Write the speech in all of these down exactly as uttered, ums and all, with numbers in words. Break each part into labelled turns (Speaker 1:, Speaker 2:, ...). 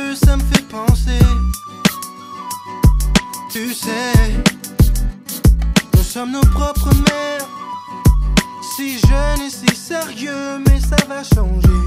Speaker 1: que ça me fait penser. Tu sais, nous sommes nos propres mères. Si jeune et si sérieux, mais ça va changer.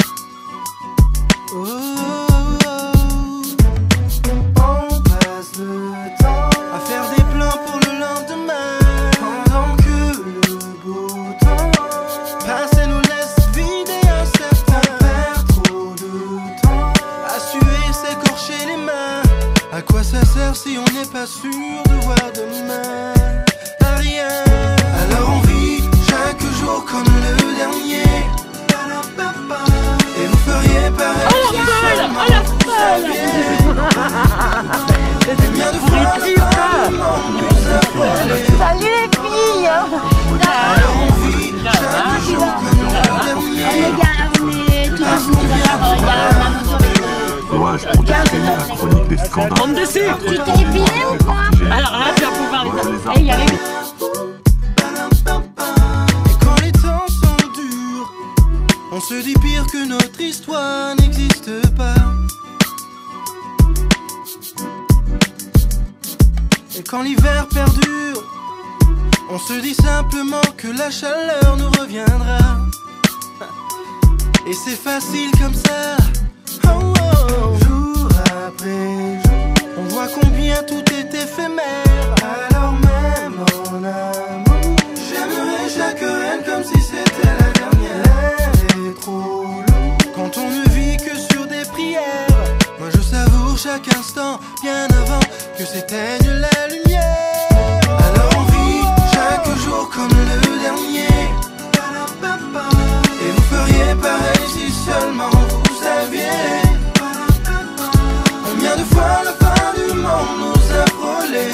Speaker 1: Oh, oh, oh. On passe le temps à faire des plans pour le lendemain, pendant que le beau temps passé nous laisse vide et incertain. On perd trop de temps à suer, s'écorcher les mains. À quoi ça sert si on n'est pas sûr de voir demain? À rien. Alors on vit chaque jour comme le dernier. Et vous feriez pareil.
Speaker 2: Oh la folle! Oh la folle!
Speaker 1: Combien de fois le monde nous a volé.
Speaker 2: Salut les filles!
Speaker 1: Alors on vit chaque jour comme le dernier.
Speaker 2: Les gars, on est tous
Speaker 1: Parce qu'on vient de voir.
Speaker 3: Courage pour décrire la chronique des scandales.
Speaker 4: Bande de sucre.
Speaker 2: Tu t'es épilé ou pas?
Speaker 4: Alors là, tu vas pouvoir les
Speaker 2: Et il y avait...
Speaker 1: Et quand les temps sont durs, on se dit pire que notre histoire n'existe pas. Et quand l'hiver perdure, on se dit simplement que la chaleur nous reviendra. Et c'est facile comme ça. Oh, oh. Jour après jour, on voit combien tout est éphémère. Alors même en amour, j'aimerais chaque reine comme si c'était la dernière. L'air est trop lourd quand on ne vit que sur des prières. Moi je savoure chaque instant bien avant que s'éteigne la lumière. Alors on vit chaque jour comme le dernier. Et vous feriez pareil si seulement vous saviez combien de fois la fin du monde nous a frôlés.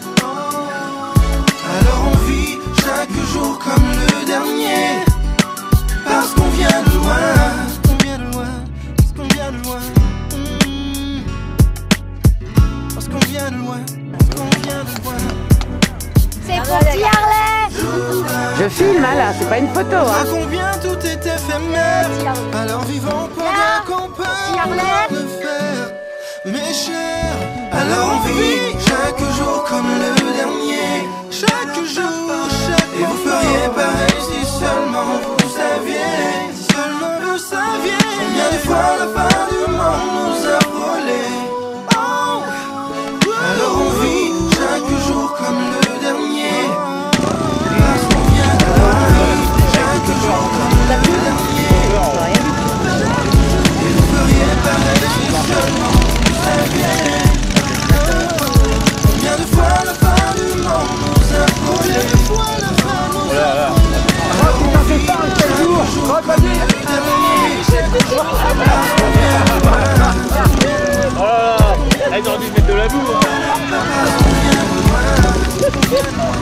Speaker 1: Alors on vit chaque jour comme le dernier. Parce qu'on vient de loin. On vient de loin. Parce qu'on vient de loin. Mmh. Parce qu'on vient de loin. Parce qu'on vient de loin.
Speaker 2: C'est pour ti Harley!
Speaker 4: Je filme hein, là, c'est pas une photo hein.
Speaker 1: Combien tout est éphémère. Alors vivons pendant qu'on peut le faire. Mes chers, alors on vit chaque jour comme le dernier. Chaque jour, chaque Et vous feriez pareil si seulement vous saviez. Si seulement vous saviez combien de fois la fin du monde nous a volés. Oh. Alors on vit chaque jour comme le dernier. Parce qu'on vient de loin. Chaque jour comme le dernier. Et vous feriez pareil si seulement vous saviez. Combien de fois la fin du monde nous a volés. Combien de fois la fin nous a volés. Alors on vit chaque jour comme le dernier. Parce qu'on vient de loin.
Speaker 5: Oh là là, elle aurait dû mettre de la boue.
Speaker 1: Parce qu'on vient de loin. Parce qu'on vient de loin.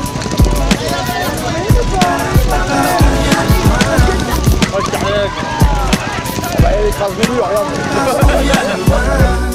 Speaker 5: Oh, je t'arrive. Bah, elle écrase le mur, regarde.
Speaker 1: Parce qu'on vient de loin.